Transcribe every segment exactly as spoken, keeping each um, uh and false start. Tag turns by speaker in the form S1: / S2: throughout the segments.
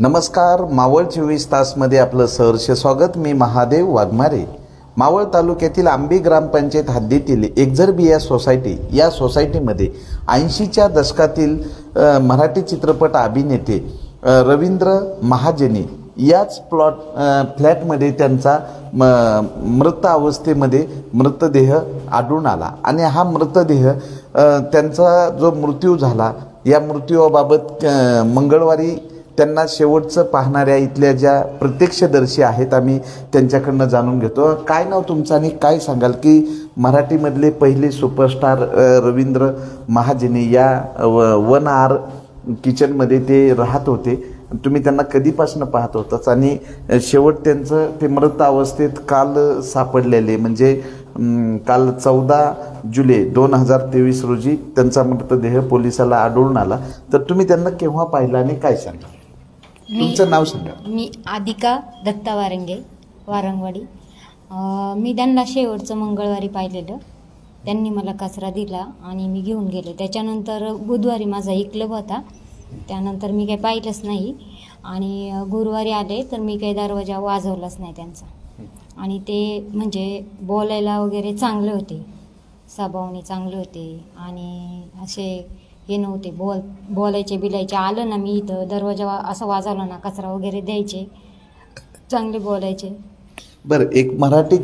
S1: नमस्कार, मावळ चोवीस तासमध्ये आपलं सहर्ष स्वागत. मी महादेव वाघमारे. मावळ तालुक्यातील आंबी ग्रामपंचायत हद्दीतील एकझरबिया सोसायटी या सोसायटीमध्ये ऐंशीच्या दशकातील मराठी चित्रपट अभिनेते रवींद्र महाजनी याच प्लॉट फ्लॅटमध्ये त्यांचा मृत अवस्थेमध्ये मृतदेह आढळून आला आणि हा मृतदेह त्यांचा जो मृत्यू झाला या मृत्यूबाबत मंगळवारी त्यांना शेवटचं पाहणाऱ्या इथल्या ज्या प्रत्यक्षदर्शी आहेत आम्ही त्यांच्याकडनं जाणून घेतो. काय नाव तुमचं आणि काय सांगाल की मराठीमधले पहिले सुपरस्टार रवींद्र महाजनी या वन आर किचनमध्ये ते राहत होते. तुम्ही त्यांना कधीपासून पाहत होताच आणि शेवट त्यांचं ते मृत अवस्थेत काल सापडलेले म्हणजे काल चौदा जुलै दोन हजार तेवीस रोजी त्यांचा मृतदेह पोलिसाला आढळून आला. तर तुम्ही त्यांना केव्हा पाहिला आणि काय सांगा? तुमचं नाव सांगा.
S2: मी आदिका दत्ता वारंगे, वारंगवाडी. मी त्यांना शेवटचं मंगळवारी पाहिलेलं. त्यांनी मला कचरा दिला आणि मी घेऊन गेले. त्याच्यानंतर बुधवारी माझा एक क्लब होता, त्यानंतर मी काही पाहिलंच नाही. आणि गुरुवारी आले तर मी काही दरवाजा वाजवलाच नाही त्यांचा. आणि ते म्हणजे बोलायला वगैरे चांगले होते, स्वभावाने चांगले होते आणि असे हे नव्हते बोल बोलायचे बिलायचे. आलं ना मी इथं दरवाजा असं वाजवला ना कचरा वगैरे द्यायचे, चांगले बोलायचे.
S1: बरं, एक मराठी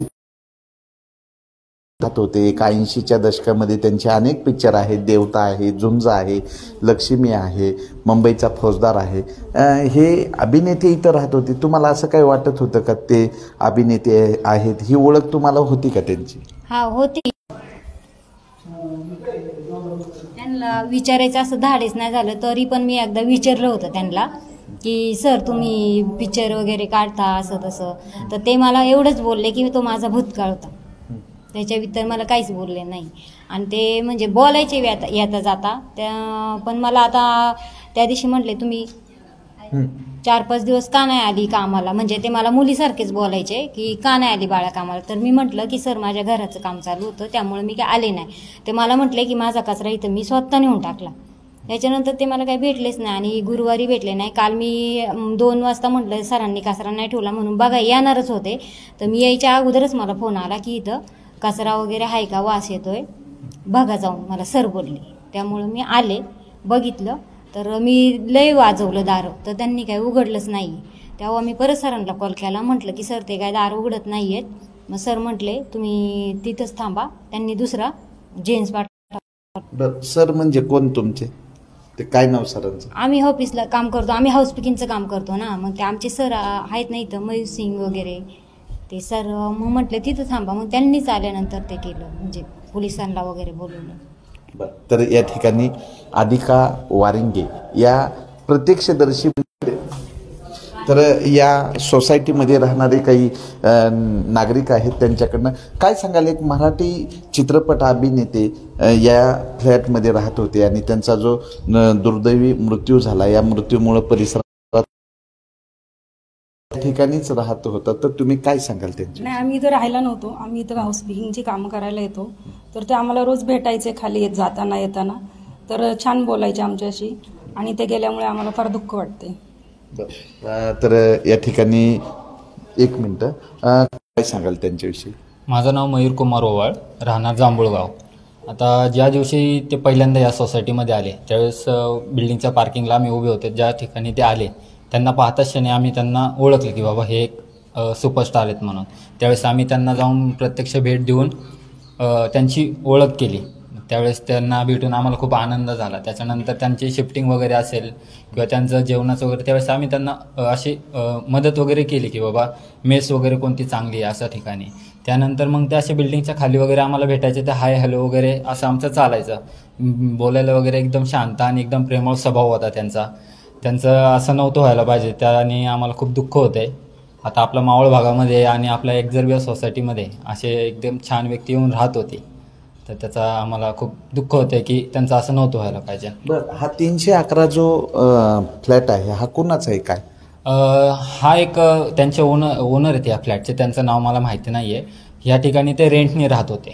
S1: चित्रपट होते एक ऐंशीच्या दशकामध्ये त्यांचे अनेक पिक्चर आहेत. देवता आहे, झुंज आहे, लक्ष्मी आहे, मुंबईचा फौजदार आहे. हे अभिनेते इथं राहत होते. तुम्हाला असं काही वाटत होतं का ते अभिनेते आहेत? ही ओळख तुम्हाला होती का त्यांची?
S2: हा होती. त्यांना विचारायचं असं धाडेच नाही झालं तरी पण मी एकदा विचारलं होतं त्यांना की सर तुम्ही पिक्चर वगैरे काढता असं तसं. तर ते मला एवढंच बोलले की तो माझा भूतकाळ होता, त्याच्या व्यतिरिक्त मला काहीच बोलले नाही. आणि ते म्हणजे बोलायचे येता येता जाता त्या. पण मला आता त्या दिवशी म्हटले तुम्ही चार पाच दिवस का नाही आली कामाला, म्हणजे ते मला मुलीसारखेच बोलायचे की का नाही आली बाळा कामाला. तर मी म्हटलं की सर माझ्या घराचं काम चालू होतं त्यामुळे मी काय आले नाही. ते मला म्हटले की माझा कचरा इथं मी स्वतः नेऊन टाकला. त्याच्यानंतर ते मला काही भेटलेच नाही आणि गुरुवारी भेटले नाही. काल मी दोन वाजता म्हटलं सरांनी कचरा नाही ठेवला म्हणून बघा येणारच होते. तर मी यायच्या अगोदरच मला फोन आला की इथं कचरा वगैरे आहे का, वास येतोय बघा जाऊन, मला सर बोलले. त्यामुळं मी आले, बघितलं तर मी लय वाजवलं दार तर त्यांनी काही उघडलंच नाही. तेव्हा मी परत सरांना कॉल केला, म्हटलं की सर ते काय दार उघडत नाही आहेत. मग सर म्हटले तुम्ही तिथंच थांबा, त्यांनी दुसरा जेन्ट्स पाठवला.
S1: बरं, सर म्हणजे कोण तुमचे? ते काय नाव सरांचं?
S2: आम्ही ऑफिसला काम करतो, आम्ही हाऊसकीपिंगचं काम करतो ना. मग ते आमचे सर आहेत नाही तर मयूर सिंग वगैरे ते सर. मग म्हटले तिथं थांबा. मग त्यांनीच आल्यानंतर ते केलं, म्हणजे पोलिसांना वगैरे बोलवलं.
S1: बरं, तर या ठिकाणी आदिका वारंगे या प्रत्यक्षदर्शी. तर या सोसायटीमध्ये राहणारे काही नागरिक आहेत त्यांच्याकडनं काय सांगाल? एक मराठी चित्रपट अभिनेते या फ्लॅटमध्ये राहत होते आणि त्यांचा जो दुर्दैवी मृत्यू झाला या मृत्यूमुळे परिसरात ठिकाणीच राहत होता. तर तुम्ही काय सांगाल त्यांच्या?
S3: नाही, आम्ही इथं राहायला नव्हतो, आम्ही इथं हाऊसकीपिंगची कामं करायला येतो. तर ते आम्हाला रोज भेटायचे खाली येत जाताना येताना. तर छान बोलायचे आमच्याशी आणि ते गेल्यामुळे आम्हाला फार दुःख वाटते.
S1: तर या ठिकाणी एक मिनटं काय सांगाल त्यांच्याविषयी?
S4: माझं नाव मयूर कुमार ओवाळ, राहणार जांभूळगाव. आता ज्या दिवशी ते पहिल्यांदा या सोसायटीमध्ये आले त्यावेळेस बिल्डिंगच्या पार्किंगला आम्ही उभे होते. ज्या ठिकाणी ते आले त्यांना पाहताच क्षणी आम्ही त्यांना ओळखले की बाबा हे एक सुपरस्टार आहेत म्हणून. त्यावेळेस आम्ही त्यांना जाऊन प्रत्यक्ष भेट देऊन त्यांची ओळख केली. त्यावेळेस त्यांना भेटून आम्हाला खूप आनंद झाला. त्याच्यानंतर त्यांची शिफ्टिंग वगैरे असेल किंवा त्यांचं जेवणाचं वगैरे त्यावेळेस आम्ही त्यांना अशी मदत वगैरे केली की बाबा मेस वगैरे कोणती चांगली आहे अशा ठिकाणी. त्यानंतर मग त्या अशा बिल्डिंगच्या खाली वगैरे आम्हाला भेटायचे, ते हाय हॅलो वगैरे असं आमचं चालायचं. बोलायला वगैरे एकदम शांत आणि एकदम प्रेमळ स्वभाव होता त्यांचा. त्यांचं असं नव्हतं व्हायला पाहिजे, त्याने आम्हाला खूप दुःख होतं आहे. आता आपल्या मावळ भागामध्ये आणि आपल्या एकझरबिया सोसायटीमध्ये असे एकदम छान व्यक्ती येऊन राहत होते. तर त्याचा आम्हाला खूप दुःख होतं की त्यांचं असं नव्हतं व्हायला पाहिजे.
S1: बरं, हा तीनशे अकरा जो फ्लॅट आहे हा कोणाचा आहे काय?
S4: हा एक त्यांचे ओनर ओनर आहेत या फ्लॅटचे, त्यांचं नाव मला माहिती नाही आहे. या ठिकाणी ते रेंटने राहत होते.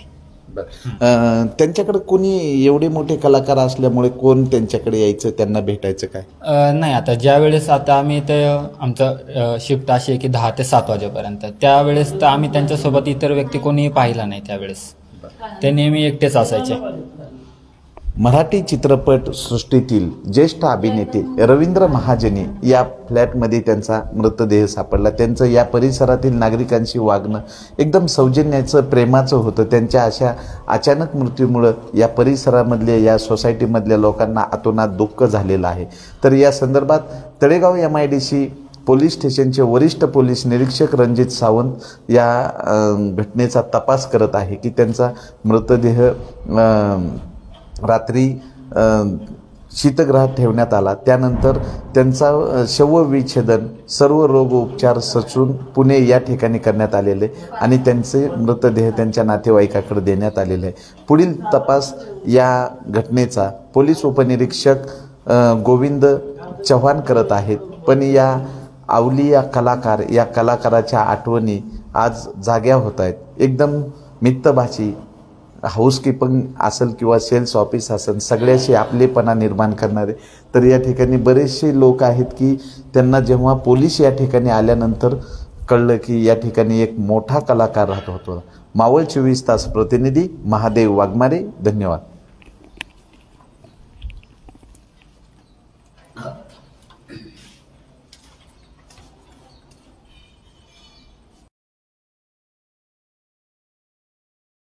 S1: अं, त्यांच्याकडे कोणी एवढे मोठे कलाकार असल्यामुळे कोण त्यांच्याकडे यायचं, त्यांना भेटायचं काय?
S4: अ, नाही, आता ज्या वेळेस आता आम्ही ते आमचं शिफ्ट अशी आहे की दहा ते सात वाजेपर्यंत, त्यावेळेस तर आम्ही त्यांच्यासोबत इतर व्यक्ती कोणीही पाहिला नाही. त्यावेळेस ते नेहमी एकटेच असायचे.
S1: मराठी चित्रपट सृष्टीतील ज्येष्ठ अभिनेते रवींद्र महाजनी या फ्लॅटमध्ये त्यांचा मृतदेह सापडला. त्यांचं या परिसरातील नागरिकांशी वागणं एकदम सौजन्याचं, प्रेमाचं होतं. त्यांच्या अशा अचानक मृत्यूमुळं या परिसरामधल्या, या सोसायटीमधल्या लोकांना अतोनात दुःख झालेलं आहे. तर या संदर्भात Talegaon M I D C police स्टेशनचे वरिष्ठ पोलीस निरीक्षक रणजित सावंत या घटनेचा तपास करत आहे की त्यांचा मृतदेह रात्री शीतगृहात ठेवण्यात आला. त्यानंतर त्यांचा शवविच्छेदन, सर्व रोग उपचार सचून पुणे या ठिकाणी करण्यात आलेले आणि त्यांचे मृतदेह त्यांच्या नातेवाईकाकडे देण्यात आलेले आहे. पुढील तपास या घटनेचा पोलीस उपनिरीक्षक गोविंद चव्हाण करत आहेत. पण या अवलिया कलाकार, या कलाकाराच्या आठवणी आज जाग्या होत आहेत. एकदम मितभाषी, हाऊसकीपिंग असेल किंवा सेल्स ऑफिस असेल, सगळ्याशी आपलेपणा निर्माण करणारे. तर या ठिकाणी बरेचसे लोक आहेत की त्यांना जेव्हा पोलीस या ठिकाणी आल्यानंतर कळलं की या ठिकाणी एक मोठा कलाकार राहत होता. मावळ चोवीस तास प्रतिनिधी महादेव वाघमारे, धन्यवाद.